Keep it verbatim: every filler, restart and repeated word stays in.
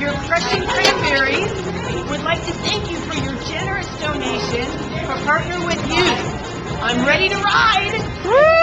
your crushing cranberries. Would like to thank you for your generous donation for Partner with Youth. I'm ready to ride! Woo!